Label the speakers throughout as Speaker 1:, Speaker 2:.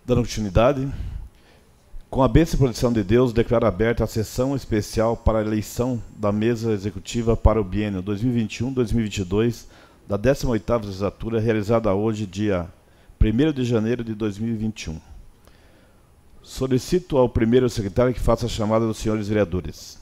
Speaker 1: Dando continuidade, com a bênção e proteção de Deus, declaro aberta a sessão especial para a eleição da mesa executiva para o biênio 2021-2022 da 18ª legislatura, realizada hoje, dia 1º de janeiro de 2021. Solicito ao primeiro secretário que faça a chamada dos senhores vereadores.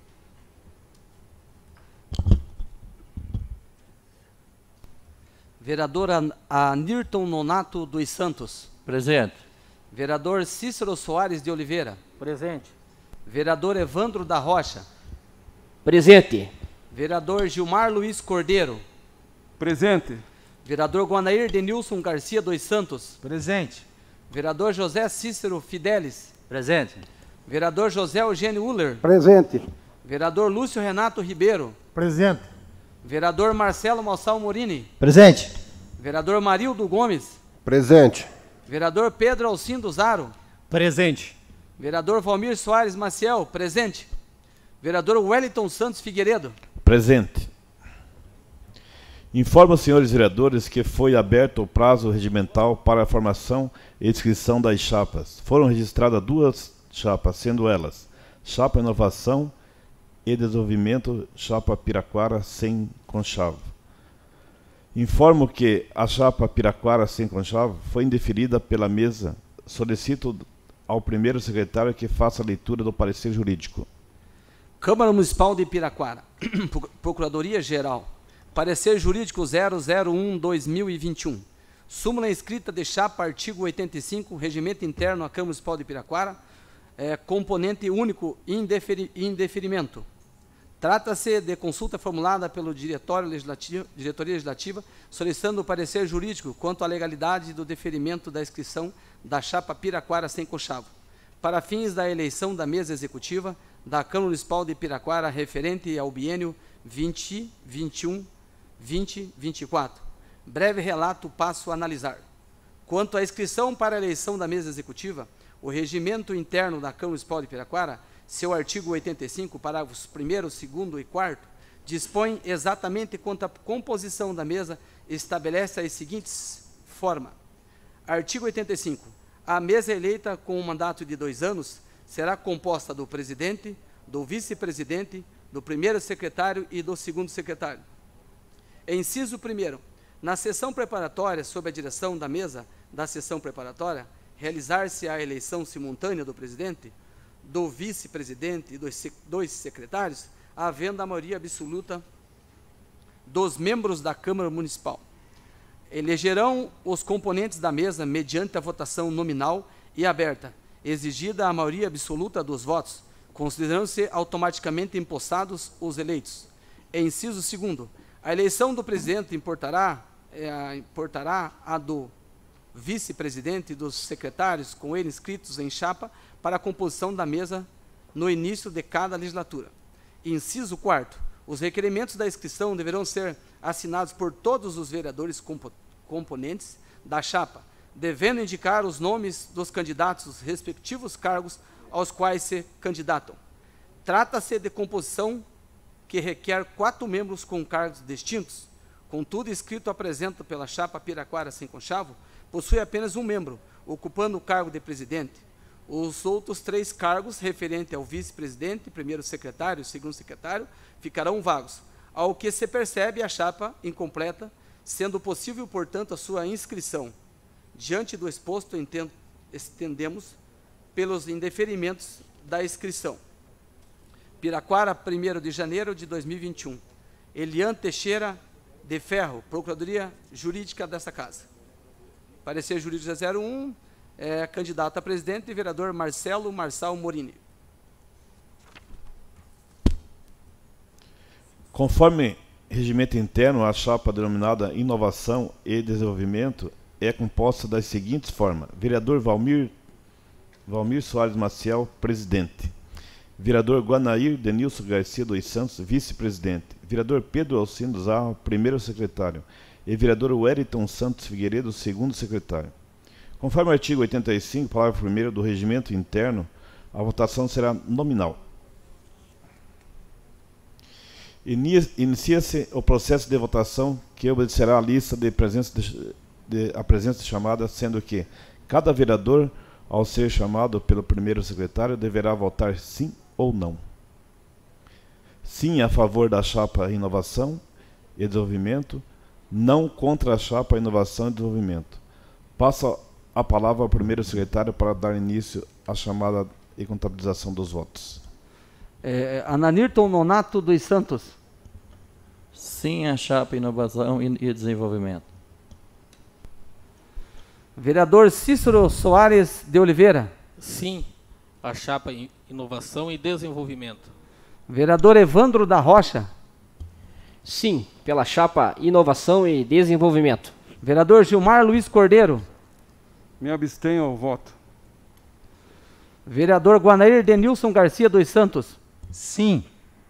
Speaker 2: Vereador Anirton Nonato dos Santos.
Speaker 3: Presente.
Speaker 2: Vereador Cícero Soares de Oliveira.
Speaker 3: Presente.
Speaker 2: Vereador Evandro da Rocha.
Speaker 3: Presente.
Speaker 2: Vereador Gilmar Luiz Cordeiro.
Speaker 4: Presente.
Speaker 2: Vereador Guanair Denilson Garcia dos Santos.
Speaker 4: Presente.
Speaker 2: Vereador José Cícero Fidelis.
Speaker 3: Presente.
Speaker 2: Vereador José Eugênio Uller.
Speaker 5: Presente.
Speaker 2: Vereador Lúcio Renato Ribeiro.
Speaker 5: Presente.
Speaker 2: Vereador Marcelo Malsal Morini.
Speaker 5: Presente.
Speaker 2: Vereador Marildo Gomes.
Speaker 5: Presente.
Speaker 2: Vereador Pedro Alcindo Zaro.
Speaker 4: Presente.
Speaker 2: Vereador Valmir Soares Maciel, presente. Vereador Wellington Santos Figueiredo.
Speaker 1: Presente. Informo aos senhores vereadores que foi aberto o prazo regimental para a formação e inscrição das chapas. Foram registradas 2 chapas, sendo elas Chapa Inovação e Desenvolvimento, Chapa Piraquara sem conchavo. Informo que a chapa Piraquara sem conchavo foi indeferida pela mesa. Solicito ao primeiro secretário que faça a leitura do parecer jurídico.
Speaker 2: Câmara Municipal de Piraquara. Procuradoria-Geral. Parecer Jurídico 001-2021. Súmula escrita de chapa, artigo 85, Regimento Interno à Câmara Municipal de Piraquara, componente único indeferimento. Trata-se de consulta formulada pelo Diretoria Legislativa, solicitando o parecer jurídico quanto à legalidade do deferimento da inscrição da chapa Piraquara sem conchavo, para fins da eleição da mesa executiva da Câmara Municipal de Piraquara referente ao biênio 2021-2024. Breve relato passo a analisar. Quanto à inscrição para a eleição da mesa executiva, o regimento interno da Câmara Municipal de Piraquara, seu artigo 85, parágrafos 1º, 2º e 4º, dispõe exatamente quanto à composição da mesa, estabelece as seguintes formas. Artigo 85. A mesa eleita com um mandato de 2 anos será composta do presidente, do vice-presidente, do primeiro secretário e do segundo secretário. Inciso 1º. Na sessão preparatória, sob a direção da mesa da sessão preparatória, realizar-se a eleição simultânea do presidente, do vice-presidente e dos 2 secretários, havendo a maioria absoluta dos membros da Câmara Municipal. Elegerão os componentes da mesa mediante a votação nominal e aberta, exigida a maioria absoluta dos votos, considerando-se automaticamente empossados os eleitos. Inciso 2º. A eleição do presidente importará a do vice-presidente e dos secretários com ele inscritos em chapa para a composição da mesa no início de cada legislatura. Inciso 4º. Os requerimentos da inscrição deverão ser assinados por todos os vereadores componentes da chapa, devendo indicar os nomes dos candidatos aos respectivos cargos aos quais se candidatam. Trata-se de composição que requer 4 membros com cargos distintos. Contudo, inscrito apresenta pela chapa Piraquara sem conchavo, possui apenas 1 membro, ocupando o cargo de presidente. Os outros 3 cargos, referente ao vice-presidente, primeiro secretário e segundo secretário, ficarão vagos, ao que se percebe a chapa incompleta, sendo possível, portanto, a sua inscrição. Diante do exposto, estendemos pelos indeferimentos da inscrição. Piraquara, 1º de janeiro de 2021. Elian Teixeira de Ferro, Procuradoria Jurídica dessa Casa. Parecer jurídico 01, candidato a presidente, vereador Marcelo Marçal Morini.
Speaker 1: Conforme regimento interno, a chapa denominada Inovação e Desenvolvimento é composta das seguintes formas: vereador Valmir Soares Maciel, presidente; vereador Guanair Denilson Garcia dos Santos, vice-presidente; vereador Pedro Alcindo Zarro, primeiro secretário; e vereador Wellington Santos Figueiredo, segundo secretário. Conforme o artigo 85, parágrafo 1º do regimento interno, a votação será nominal. Inicia-se o processo de votação, que obedecerá à lista de presença chamada, sendo que Cada vereador, ao ser chamado pelo primeiro secretário, deverá votar sim ou não. Sim a favor da chapa Inovação e Desenvolvimento, não contra a chapa Inovação e Desenvolvimento. Passo a palavra ao primeiro secretário para dar início à chamada e contabilização dos votos.
Speaker 2: Ananirton Nonato dos Santos.
Speaker 5: Sim a chapa Inovação e Desenvolvimento.
Speaker 2: Vereador Cícero Soares de Oliveira.
Speaker 6: Sim a chapa Inovação e Desenvolvimento.
Speaker 2: Vereador Evandro da Rocha.
Speaker 3: Sim, pela chapa Inovação e Desenvolvimento.
Speaker 2: Vereador Gilmar Luiz Cordeiro.
Speaker 4: Me abstenho ao voto.
Speaker 2: Vereador Guanair Denilson Garcia dos Santos.
Speaker 7: Sim.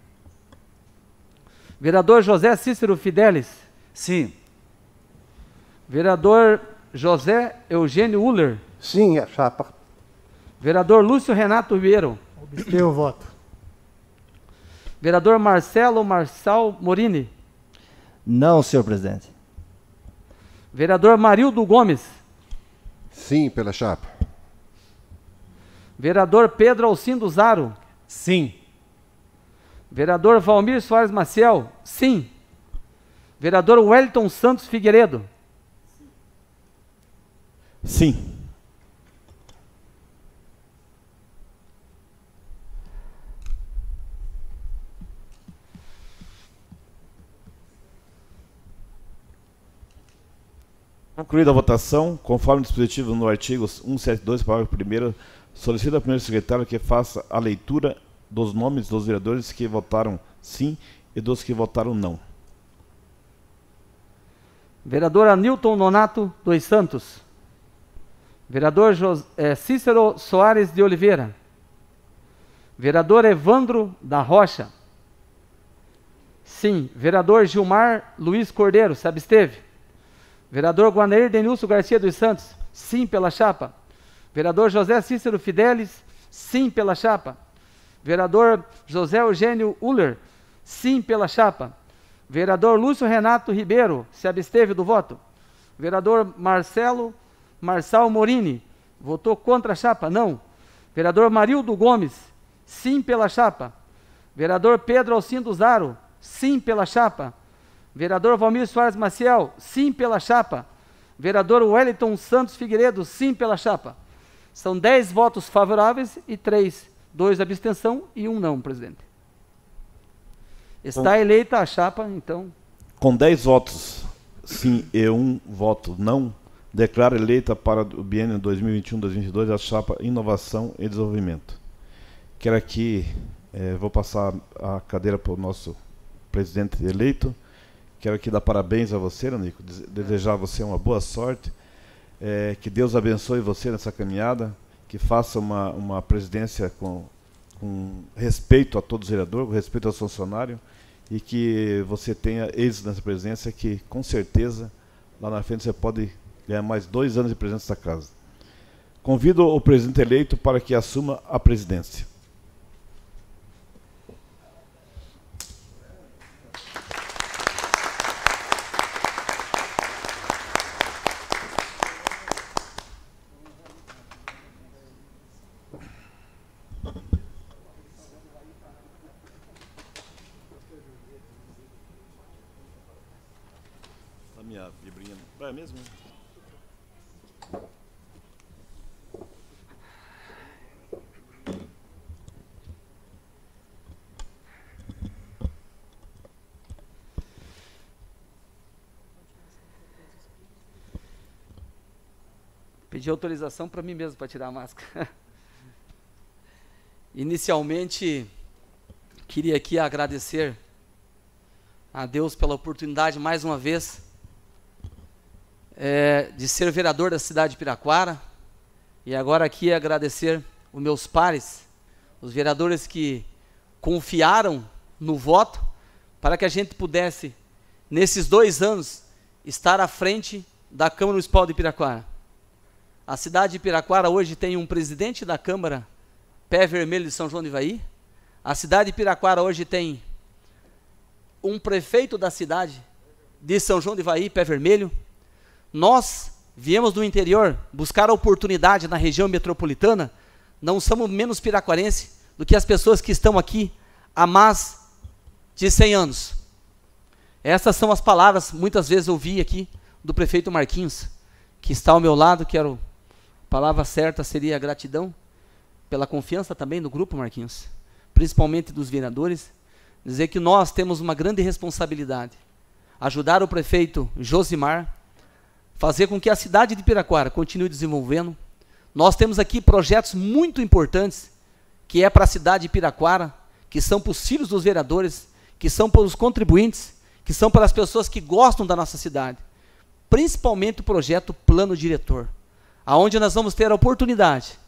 Speaker 2: Vereador José Cícero Fidelis.
Speaker 7: Sim.
Speaker 2: Vereador José Eugênio Uller.
Speaker 8: Sim, a chapa.
Speaker 2: Vereador Lúcio Renato Ribeiro.
Speaker 8: Obstenho o voto.
Speaker 2: Vereador Marcelo Marçal Morini.
Speaker 7: Não, senhor presidente.
Speaker 2: Vereador Marildo Gomes.
Speaker 8: Sim, pela chapa.
Speaker 2: Vereador Pedro Alcindo Zaro.
Speaker 4: Sim.
Speaker 2: Vereador Valmir Soares Maciel. Sim. Vereador Wellington Santos Figueiredo.
Speaker 1: Sim. Concluída a votação, conforme dispositivo no artigo 172, parágrafo 1º, solicito ao primeiro secretário que faça a leitura dos nomes dos vereadores que votaram sim e dos que votaram não.
Speaker 2: Vereador Anilton Nonato dos Santos. Vereador Cícero Soares de Oliveira. Vereador Evandro da Rocha. Sim. Vereador Gilmar Luiz Cordeiro, se absteve. Vereador Guanair Denilson Garcia dos Santos, sim pela chapa. Vereador José Cícero Fidelis, sim pela chapa. Vereador José Eugênio Uller, sim pela chapa. Vereador Lúcio Renato Ribeiro, se absteve do voto. Vereador Marçal Morini, votou contra a chapa? Não. Vereador Marildo Gomes, sim pela chapa. Vereador Pedro Alcindo Zaro, sim pela chapa. Vereador Valmir Soares Maciel, sim pela chapa. Vereador Wellington Santos Figueiredo, sim pela chapa. São 10 votos favoráveis e 2 abstenção e 1 não, presidente. Está eleita a chapa, então.
Speaker 1: Com 10 votos sim e 1 voto não, declaro eleita para o biênio 2021-2022 a chapa Inovação e Desenvolvimento. Quero aqui, vou passar a cadeira para o nosso presidente eleito. Quero aqui dar parabéns a você, Nico, desejar a você uma boa sorte, que Deus abençoe você nessa caminhada, que faça uma presidência com respeito a todos os vereadores, com respeito aos funcionários, e que você tenha êxito nessa presidência, que com certeza lá na frente você pode ganhar mais 2 anos de presidência dessa casa. Convido o presidente eleito para que assuma a presidência. Minha vibrinha. Vai mesmo?
Speaker 2: Pedi autorização para mim mesmo para tirar a máscara. Inicialmente, queria aqui agradecer a Deus pela oportunidade mais uma vez de ser vereador da cidade de Piraquara, e agora aqui agradecer os meus pares, os vereadores que confiaram no voto para que a gente pudesse, nesses 2 anos, estar à frente da Câmara Municipal de Piraquara. A cidade de Piraquara hoje tem um presidente da Câmara, pé vermelho de São João do Ivaí. A cidade de Piraquara hoje tem um prefeito da cidade de São João do Ivaí, pé vermelho. Nós viemos do interior buscar a oportunidade na região metropolitana, não somos menos piraquarenses do que as pessoas que estão aqui há mais de 100 anos. Essas são as palavras, muitas vezes eu ouvi aqui, do prefeito Marquinhos, que está ao meu lado, a palavra certa seria a gratidão, pela confiança também do grupo Marquinhos, principalmente dos vereadores, dizer que nós temos uma grande responsabilidade, ajudar o prefeito Josimar, fazer com que a cidade de Piraquara continue desenvolvendo. Nós temos aqui projetos muito importantes, que é para a cidade de Piraquara, que são para os filhos dos vereadores, que são para os contribuintes, que são para as pessoas que gostam da nossa cidade. Principalmente o projeto Plano Diretor, aonde nós vamos ter a oportunidade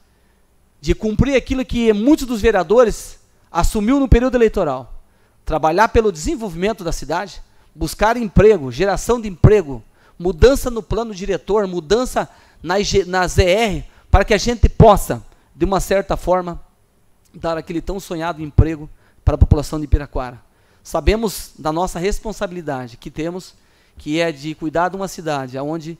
Speaker 2: de cumprir aquilo que muitos dos vereadores assumiu no período eleitoral, trabalhar pelo desenvolvimento da cidade, buscar emprego, geração de emprego, mudança no plano diretor, mudança na ZR, para que a gente possa, de uma certa forma, dar aquele tão sonhado emprego para a população de Piraquara. Sabemos da nossa responsabilidade que temos, que é de cuidar de uma cidade onde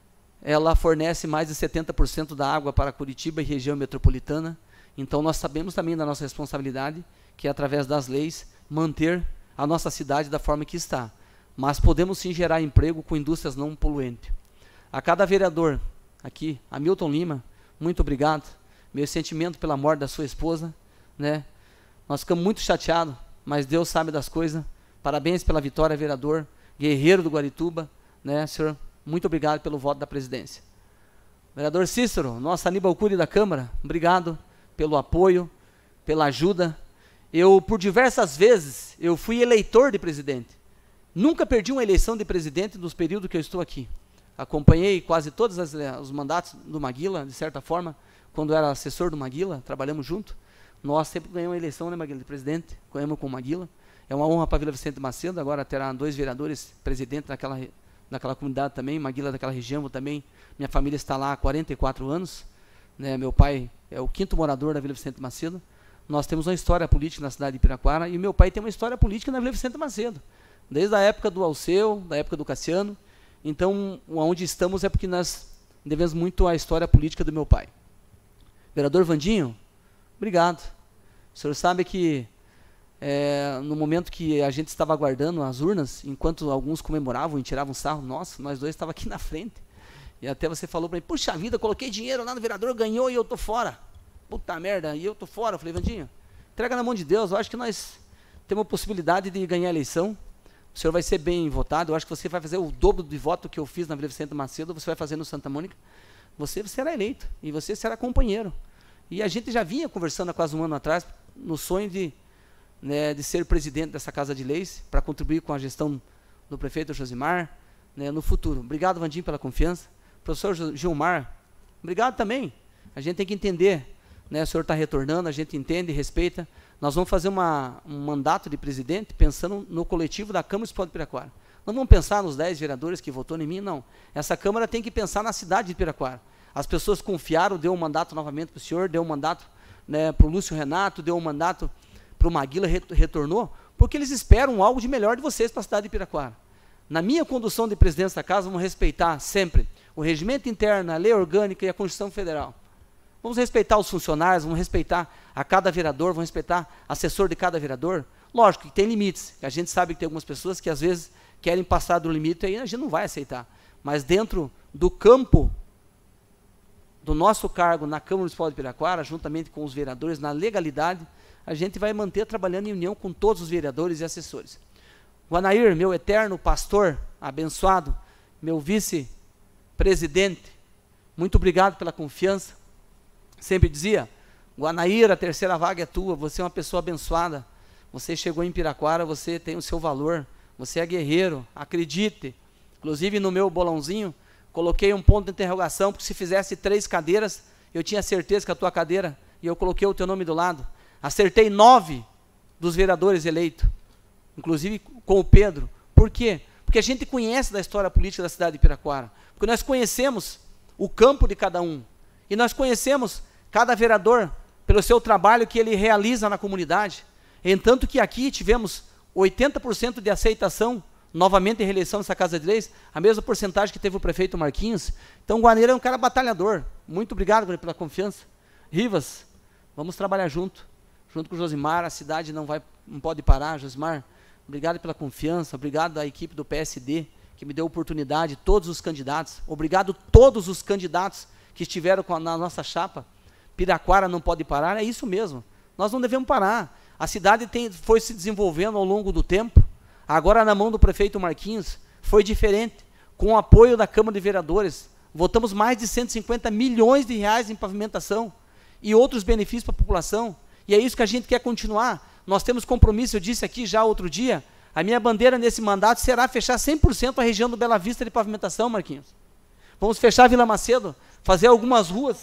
Speaker 2: ela fornece mais de 70% da água para Curitiba e região metropolitana. Então nós sabemos também da nossa responsabilidade, que é através das leis, manter a nossa cidade da forma que está. Mas podemos sim gerar emprego com indústrias não poluentes. A cada vereador aqui, Hamilton Lima, muito obrigado. Meu sentimento pela morte da sua esposa, né? Nós ficamos muito chateados, mas Deus sabe das coisas. Parabéns pela vitória, vereador, guerreiro do Guarituba, né, senhor? Muito obrigado pelo voto da presidência. Vereador Cícero, nosso Aníbal Cury da Câmara, obrigado pelo apoio, pela ajuda. Eu, por diversas vezes, eu fui eleitor de presidente. Nunca perdi uma eleição de presidente dos períodos que eu estou aqui. Acompanhei quase todos os mandatos do Maguila, de certa forma, quando eu era assessor do Maguila, trabalhamos junto. Nós sempre ganhamos a eleição, né, Maguila, de presidente, ganhamos com o Maguila. É uma honra para a Vila Vicente Macedo, agora terá 2 vereadores presidentes naquela comunidade também, Maguila daquela região também. Minha família está lá há 44 anos, né, meu pai é o 5º morador da Vila Vicente Macedo. Nós temos uma história política na cidade de Piraquara e meu pai tem uma história política na Vila Vicente Macedo, desde a época do Alceu, da época do Cassiano. Então, onde estamos é porque nós devemos muito à história política do meu pai. Vereador Vandinho, obrigado. O senhor sabe que no momento que a gente estava aguardando as urnas, enquanto alguns comemoravam e tiravam sarro, nossa, nós dois estávamos aqui na frente. E até você falou para mim, puxa vida, coloquei dinheiro lá no vereador, ganhou e eu tô fora. Puta merda, e eu tô fora. Eu falei, Vandinho, entrega na mão de Deus, eu acho que nós temos a possibilidade de ganhar a eleição. O senhor vai ser bem votado, eu acho que você vai fazer o dobro de voto que eu fiz na Vila Vicente Macedo, você vai fazer no Santa Mônica. Você será eleito e você será companheiro. E a gente já vinha conversando há quase um ano atrás, no sonho de ser presidente dessa Casa de Leis, para contribuir com a gestão do prefeito Josimar, né, no futuro. Obrigado, Vandinho, pela confiança. Professor Gilmar, obrigado também. A gente tem que entender, né, o senhor está retornando, a gente entende e respeita. Nós vamos fazer um mandato de presidente pensando no coletivo da Câmara Municipal de Piraquara. Não vamos pensar nos 10 vereadores que votou em mim, não. Essa Câmara tem que pensar na cidade de Piraquara. As pessoas confiaram, deu um mandato novamente para o senhor, deu um mandato, né, para o Lúcio Renato, deu um mandato para o Maguila, retornou, porque eles esperam algo de melhor de vocês para a cidade de Piraquara. Na minha condução de presidência da casa, vamos respeitar sempre o regimento interno, a lei orgânica e a Constituição Federal. Vamos respeitar os funcionários, vamos respeitar a cada vereador, vamos respeitar assessor de cada vereador. Lógico que tem limites, a gente sabe que tem algumas pessoas que às vezes querem passar do limite e a gente não vai aceitar. Mas dentro do campo do nosso cargo na Câmara Municipal de Piraquara, juntamente com os vereadores, na legalidade, a gente vai manter trabalhando em união com todos os vereadores e assessores. Guanair, meu eterno pastor, abençoado, meu vice-presidente, muito obrigado pela confiança. Sempre dizia, Guanair, a terceira vaga é tua, você é uma pessoa abençoada, você chegou em Piraquara, você tem o seu valor, você é guerreiro, acredite. Inclusive no meu bolãozinho, coloquei um ponto de interrogação, porque se fizesse 3 cadeiras, eu tinha certeza que a tua cadeira, e eu coloquei o teu nome do lado. Acertei 9 dos vereadores eleitos, inclusive com o Pedro. Por quê? Porque a gente conhece da história política da cidade de Piraquara, porque nós conhecemos o campo de cada um, e nós conhecemos cada vereador pelo seu trabalho que ele realiza na comunidade. Entanto que aqui tivemos 80% de aceitação novamente em reeleição nessa Casa de Leis, a mesma porcentagem que teve o prefeito Marquinhos. Então, o Guaneira é um cara batalhador. Muito obrigado, Guaneira, pela confiança. Rivas, vamos trabalhar junto com o Josimar. A cidade não pode parar, Josimar. Obrigado pela confiança, obrigado à equipe do PSD, que me deu oportunidade, todos os candidatos. Obrigado a todos os candidatos que estiveram na nossa chapa. Piraquara não pode parar, é isso mesmo. Nós não devemos parar. A cidade foi se desenvolvendo ao longo do tempo. Agora, na mão do prefeito Marquinhos, foi diferente. Com o apoio da Câmara de Vereadores, votamos mais de 150 milhões de reais em pavimentação e outros benefícios para a população. E é isso que a gente quer continuar. Nós temos compromisso, eu disse aqui já outro dia, a minha bandeira nesse mandato será fechar 100% a região do Bela Vista de pavimentação, Marquinhos. Vamos fechar a Vila Macedo, fazer algumas ruas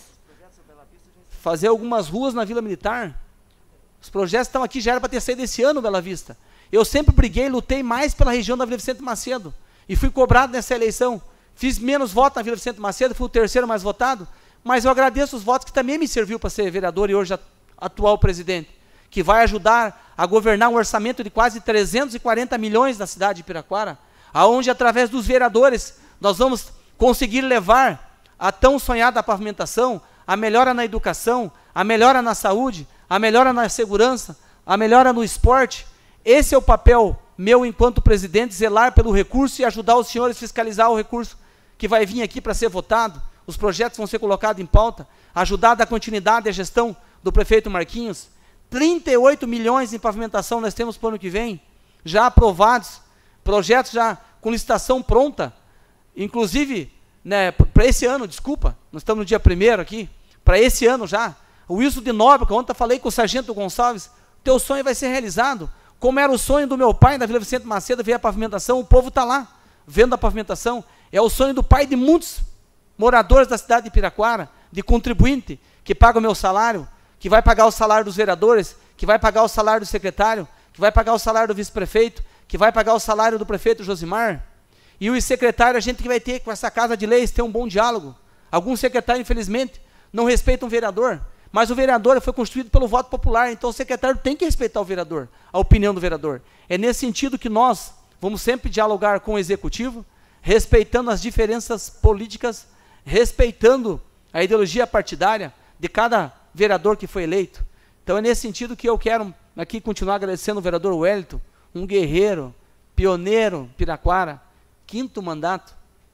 Speaker 2: na Vila Militar. Os projetos estão aqui, já era para ter saído esse ano, Bela Vista. Eu sempre briguei, lutei mais pela região da Vila Vicente Macedo, e fui cobrado nessa eleição. Fiz menos votos na Vila Vicente Macedo, fui o terceiro mais votado, mas eu agradeço os votos que também me serviu para ser vereador e hoje atual presidente, que vai ajudar a governar um orçamento de quase 340 milhões da cidade de Piraquara, aonde através dos vereadores nós vamos conseguir levar a tão sonhada pavimentação, a melhora na educação, a melhora na saúde, a melhora na segurança, a melhora no esporte. Esse é o papel meu enquanto presidente, zelar pelo recurso e ajudar os senhores a fiscalizar o recurso que vai vir aqui para ser votado. Os projetos vão ser colocados em pauta, ajudar a dar continuidade à gestão do prefeito Marquinhos. 38 milhões em pavimentação nós temos para o ano que vem, já aprovados, projetos já com licitação pronta, inclusive, né, para esse ano, desculpa, nós estamos no dia 1º aqui, para esse ano já. O Wilson de Nóbrega, ontem eu falei com o Sargento Gonçalves, teu sonho vai ser realizado, como era o sonho do meu pai na Vila Vicente Macedo, ver a pavimentação, o povo está lá, vendo a pavimentação, é o sonho do pai de muitos moradores da cidade de Piraquara, de contribuinte, que paga o meu salário, que vai pagar o salário dos vereadores, que vai pagar o salário do secretário, que vai pagar o salário do vice-prefeito, que vai pagar o salário do prefeito Josimar. E o secretário, a gente que vai ter com essa Casa de Leis, ter um bom diálogo. Alguns secretários, infelizmente, não respeitam o vereador, mas o vereador foi constituído pelo voto popular, então o secretário tem que respeitar o vereador, a opinião do vereador. É nesse sentido que nós vamos sempre dialogar com o executivo, respeitando as diferenças políticas, respeitando a ideologia partidária de cada vereador que foi eleito. Então é nesse sentido que eu quero aqui continuar agradecendo o vereador Wellington, um guerreiro, pioneiro, Piraquara, 5º mandato.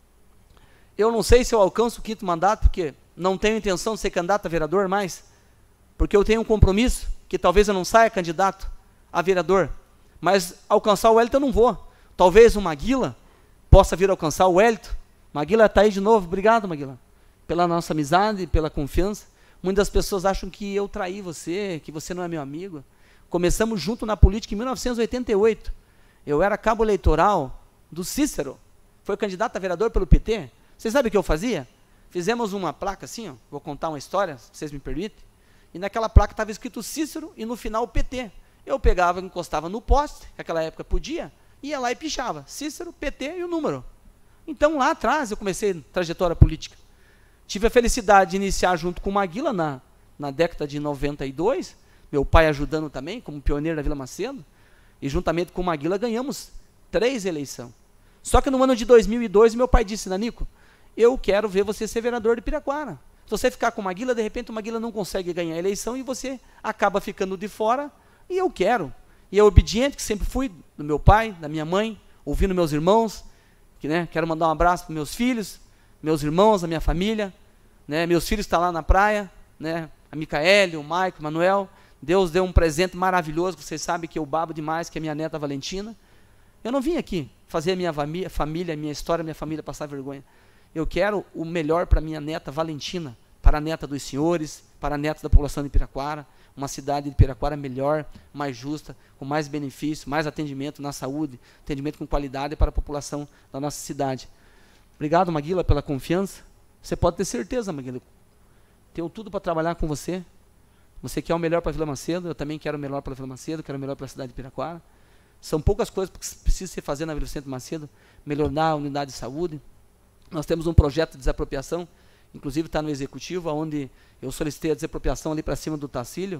Speaker 2: Eu não sei se eu alcanço o 5º mandato, porque não tenho intenção de ser candidato a vereador mais, porque eu tenho um compromisso, que talvez eu não saia candidato a vereador, mas alcançar o Wellington eu não vou. Talvez o Maguila possa vir alcançar o Wellington. Maguila está aí de novo, obrigado Maguila, pela nossa amizade, pela confiança. Muitas pessoas acham que eu traí você, que você não é meu amigo. Começamos junto na política em 1988. Eu era cabo eleitoral do Cícero, foi candidato a vereador pelo PT. Vocês sabem o que eu fazia? Fizemos uma placa assim, ó, vou contar uma história, se vocês me permitem, e naquela placa estava escrito Cícero e no final PT. Eu pegava, encostava no poste, naquela época podia, ia lá e pichava, Cícero, PT e o número. Então lá atrás eu comecei trajetória política. Tive a felicidade de iniciar junto com o Maguila na década de 92, meu pai ajudando também, como pioneiro da Vila Macedo, e juntamente com o Maguila ganhamos 3 eleições. Só que no ano de 2002, meu pai disse, Nanico, eu quero ver você ser vereador de Piraquara. Se você ficar com o Maguila, de repente o Maguila não consegue ganhar a eleição e você acaba ficando de fora, e eu quero. E eu obediente, que sempre fui, do meu pai, da minha mãe, ouvindo meus irmãos, que, né, quero mandar um abraço para meus filhos, meus irmãos, a minha família, né, meus filhos estão lá na praia, né, a Micaele, o Maico, o Manuel. Deus deu um presente maravilhoso, vocês sabem que eu babo demais, que é a minha neta Valentina. Eu não vim aqui fazer a minha família, a minha história, a minha família passar vergonha. Eu quero o melhor para a minha neta Valentina, para a neta dos senhores, para a neta da população de Piraquara, uma cidade de Piraquara melhor, mais justa, com mais benefícios, mais atendimento na saúde, atendimento com qualidade para a população da nossa cidade. Obrigado, Maguila, pela confiança. Você pode ter certeza, Maguila. Tenho tudo para trabalhar com você. Você quer o melhor para a Vila Macedo, eu também quero o melhor para a Vila Macedo, quero o melhor para a cidade de Piraquara. São poucas coisas que precisa se fazer na Vila Vicente Macedo, melhorar a unidade de saúde. Nós temos um projeto de desapropriação, inclusive está no executivo, onde eu solicitei a desapropriação ali para cima do Tacílio,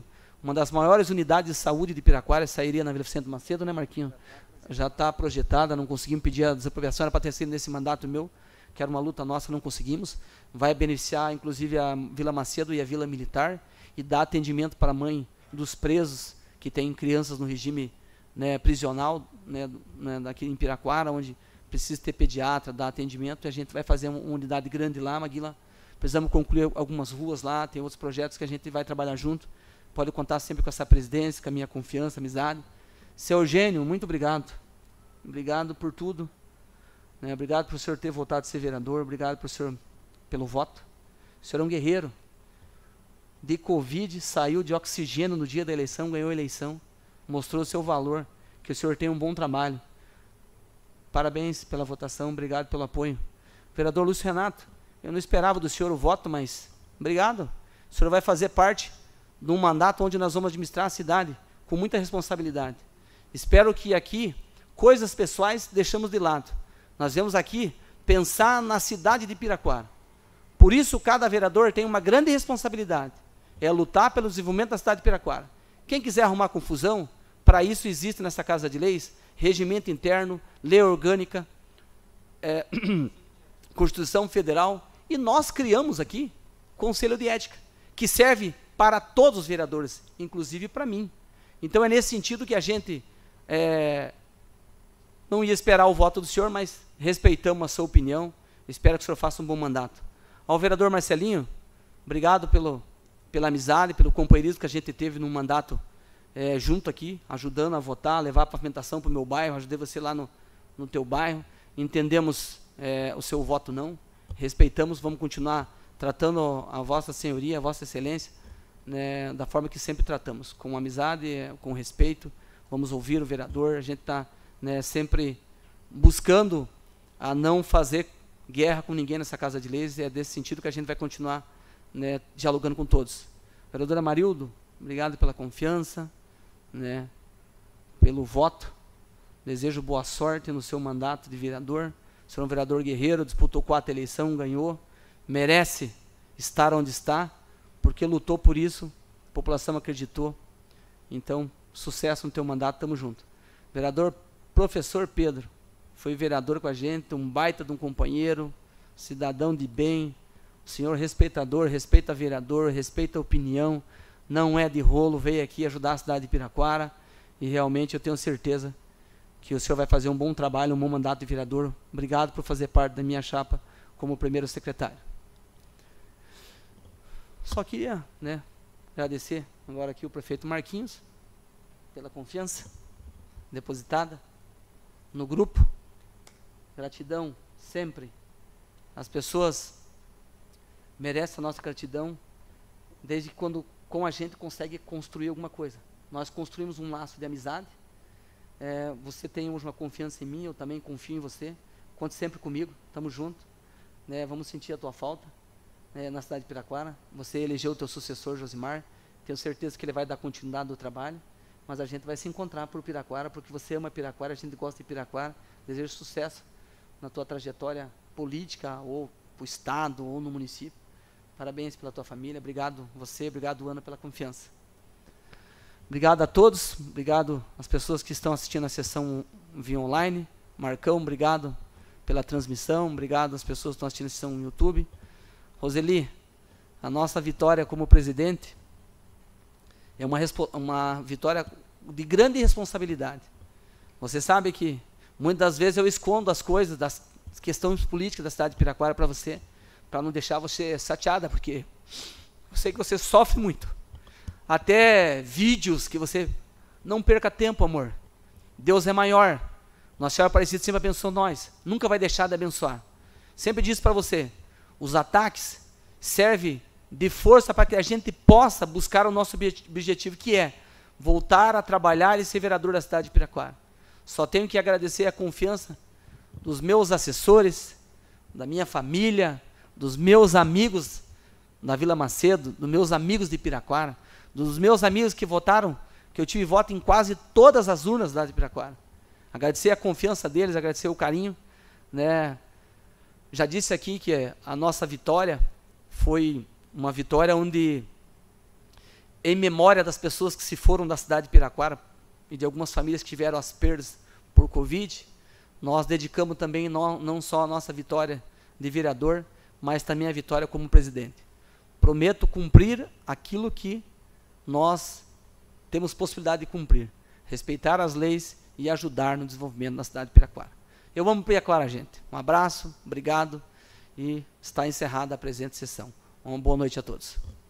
Speaker 2: uma das maiores unidades de saúde de Piraquara sairia na Vila Vicente Macedo, né, Marquinho? Já está projetada, não conseguimos pedir a desapropriação, era para ter sido nesse mandato meu, que era uma luta nossa, não conseguimos. Vai beneficiar, inclusive, a Vila Macedo e a Vila Militar, e dar atendimento para a mãe dos presos que têm crianças no regime, né, prisional, né, daqui em Piraquara, onde precisa ter pediatra, dar atendimento, e a gente vai fazer uma unidade grande lá, Maguila. Precisamos concluir algumas ruas lá, tem outros projetos que a gente vai trabalhar junto. Pode contar sempre com essa presidência, com a minha confiança, amizade. Seu Eugênio, muito obrigado. Obrigado por tudo. Né? Obrigado por o senhor ter voltado a ser vereador. Obrigado por o senhor pelo voto. O senhor é um guerreiro. De Covid, saiu de oxigênio no dia da eleição, ganhou a eleição. Mostrou o seu valor. Que o senhor tem um bom trabalho. Parabéns pela votação. Obrigado pelo apoio. Vereador Lúcio Renato, eu não esperava do senhor o voto, mas obrigado. O senhor vai fazer parte de um mandato onde nós vamos administrar a cidade com muita responsabilidade. Espero que aqui, coisas pessoais deixamos de lado. Nós vamos aqui pensar na cidade de Piraquara. Por isso, cada vereador tem uma grande responsabilidade. É lutar pelo desenvolvimento da cidade de Piraquara. Quem quiser arrumar confusão, para isso existe nessa Casa de Leis, regimento interno, lei orgânica, Constituição Federal, e nós criamos aqui Conselho de Ética, que serve para todos os vereadores, inclusive para mim. Então é nesse sentido que a gente não ia esperar o voto do senhor, mas respeitamos a sua opinião. Espero que o senhor faça um bom mandato. Ao vereador Marcelinho, obrigado pela amizade, pelo companheirismo que a gente teve num mandato junto aqui, ajudando a votar, levar a pavimentação para o meu bairro, ajudei você lá no teu bairro. Entendemos o seu voto não, respeitamos, vamos continuar tratando a vossa senhoria, a vossa excelência, né, da forma que sempre tratamos, com amizade, com respeito. Vamos ouvir o vereador, a gente está, né, sempre buscando a não fazer guerra com ninguém nessa Casa de Leis, e é desse sentido que a gente vai continuar, né, dialogando com todos. Vereadora Marildo, obrigado pela confiança, né, pelo voto. Desejo boa sorte no seu mandato de vereador. O senhor é um vereador guerreiro, disputou 4 eleições, ganhou, merece estar onde está, porque lutou por isso, a população acreditou. Então, sucesso no teu mandato, estamos juntos. Vereador Professor Pedro, foi vereador com a gente, um baita de um companheiro, cidadão de bem, senhor respeitador, respeita vereador, respeita a opinião, não é de rolo, veio aqui ajudar a cidade de Piraquara, e realmente eu tenho certeza que o senhor vai fazer um bom trabalho, um bom mandato de vereador. Obrigado por fazer parte da minha chapa como primeiro secretário. Só queria, né, agradecer agora aqui o prefeito Marquinhos pela confiança depositada no grupo. Gratidão sempre. As pessoas merecem a nossa gratidão desde quando com a gente consegue construir alguma coisa. Nós construímos um laço de amizade. Você tem hoje uma confiança em mim, eu também confio em você. Conte sempre comigo, estamos juntos. Né, vamos sentir a tua falta, né, na cidade de Piraquara. Você elegeu o teu sucessor, Josimar. Tenho certeza que ele vai dar continuidade do trabalho. Mas a gente vai se encontrar por Piraquara, porque você ama Piraquara, a gente gosta de Piraquara. Desejo sucesso na tua trajetória política, ou para o Estado, ou no município. Parabéns pela tua família. Obrigado você, obrigado Ana pela confiança. Obrigado a todos, obrigado às pessoas que estão assistindo a sessão via online. Marcão, obrigado pela transmissão, obrigado às pessoas que estão assistindo a sessão no YouTube. Roseli, a nossa vitória como presidente é uma vitória de grande responsabilidade. Você sabe que muitas das vezes eu escondo as coisas, das questões políticas da cidade de Piraquara para você, para não deixar você chateada, porque eu sei que você sofre muito. Até vídeos que você não perca tempo, amor. Deus é maior. Nossa Senhora Aparecida sempre abençoou nós. Nunca vai deixar de abençoar. Sempre disse para você, os ataques servem de força para que a gente possa buscar o nosso objetivo, que é voltar a trabalhar e ser vereador da cidade de Piraquara. Só tenho que agradecer a confiança dos meus assessores, da minha família, dos meus amigos da Vila Macedo, dos meus amigos de Piraquara, dos meus amigos que votaram, que eu tive voto em quase todas as urnas da cidade de Piraquara. Agradecer a confiança deles, agradecer o carinho, né? Já disse aqui que a nossa vitória foi uma vitória onde em memória das pessoas que se foram da cidade de Piraquara e de algumas famílias que tiveram as perdas por Covid, nós dedicamos também não só a nossa vitória de vereador, mas também a vitória como presidente. Prometo cumprir aquilo que nós temos possibilidade de cumprir, respeitar as leis e ajudar no desenvolvimento da cidade de Piraquara. Eu amo Piraquara, gente. Um abraço, obrigado, e está encerrada a presente sessão. Uma boa noite a todos.